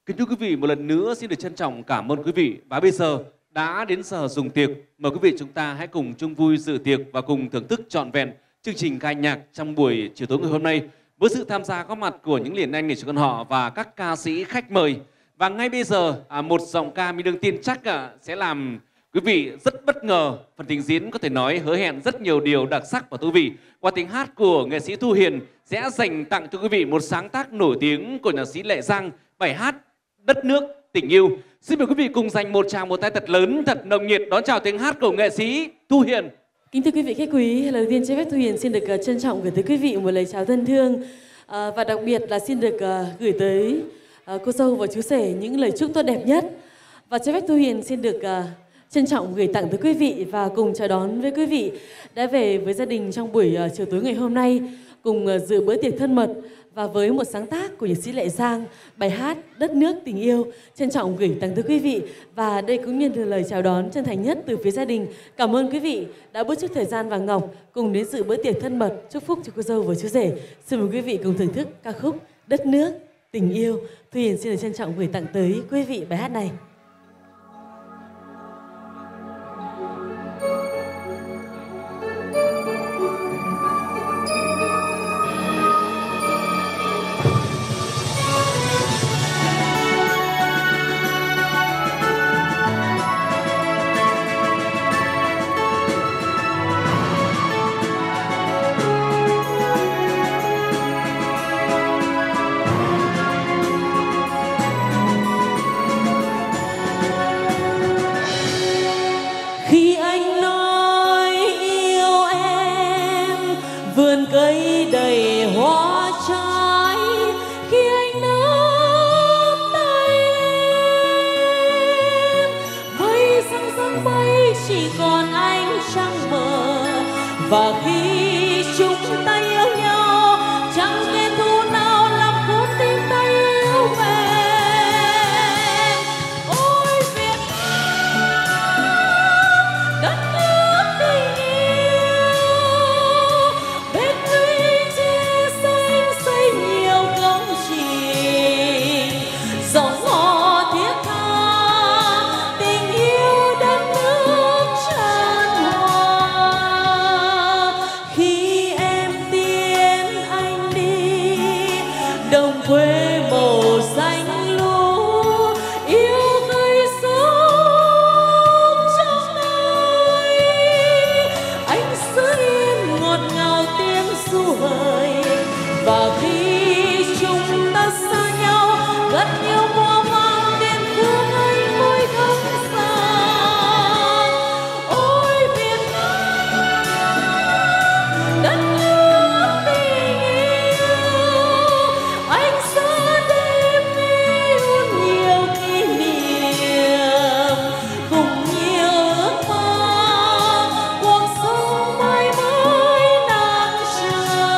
Kính thưa quý vị, một lần nữa xin được trân trọng cảm ơn quý vị. Và bây giờ đã đến giờ dùng tiệc. Mời quý vị chúng ta hãy cùng chung vui dự tiệc và cùng thưởng thức trọn vẹn chương trình ca nhạc trong buổi chiều tối ngày hôm nay với sự tham gia góp mặt của những liền anh nghệ sĩ quan họ và các ca sĩ khách mời. Và ngay bây giờ một giọng ca Minh Đương tin chắc sẽ làm quý vị rất bất ngờ. Phần trình diễn có thể nói hứa hẹn rất nhiều điều đặc sắc và thú vị. Qua tiếng hát của nghệ sĩ Thu Hiền sẽ dành tặng cho quý vị một sáng tác nổi tiếng của nhạc sĩ Lệ Giang, bài hát Đất nước tình yêu. Xin mời quý vị cùng dành một tràng một tay thật lớn, thật nồng nhiệt đón chào tiếng hát của nghệ sĩ Thu Hiền. Kính thưa quý vị khách quý, lời đầu tiên cho phép Thu Hiền xin được trân trọng gửi tới quý vị một lời chào thân thương và đặc biệt là xin được gửi tới cô dâu và chú rể những lời chúc tốt đẹp nhất. Và cho phép Thu Hiền xin được trân trọng gửi tặng tới quý vị và cùng chào đón với quý vị đã về với gia đình trong buổi chiều tối ngày hôm nay, cùng dự bữa tiệc thân mật và với một sáng tác của nhạc sĩ Lệ Giang, bài hát Đất nước tình yêu trân trọng gửi tặng tới quý vị. Và đây cũng như là lời chào đón chân thành nhất từ phía gia đình. Cảm ơn quý vị đã bớt chút thời gian vàng ngọc cùng đến dự bữa tiệc thân mật, chúc phúc cho cô dâu và chú rể. Xin mời quý vị cùng thưởng thức ca khúc Đất nước tình yêu. Thu Hiền xin được trân trọng gửi tặng tới quý vị bài hát này. Khi anh nói yêu em, vườn cây đầy hoa trái. Khi anh nắm tay em, mây răng răng bay chỉ còn ánh trăng mờ. Và khi chúng ta yêu nhau, chẳng kẻ thù nào làm khô tim ta yêu em. Ôi Việt đất nước tình yêu, bên núi chia xanh xây nhiều công trình, dòng họ thiết tha tình yêu đất nước tràn hòa. Khi em tiến anh đi đồng quê màu xanh lúa, yêu cây sống trong đời. Anh giữ yên ngọt ngào tiếng ru hời. Và khi chúng ta xa nhau, gần nhau mùa vàng tiền phương anh môi thắm sáng. Ôi Việt Nam đất nước tình yêu, anh sẽ đêm đi luôn nhiều kỷ niệm, cùng nhiều ước mơ cuộc sống mãi mãi đang chờ.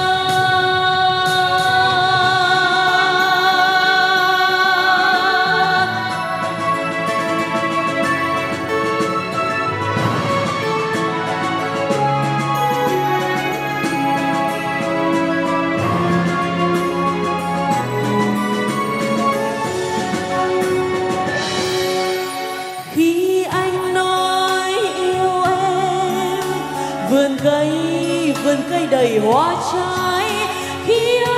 Khi anh nói yêu em, vườn cây đầy hoa trái. Khi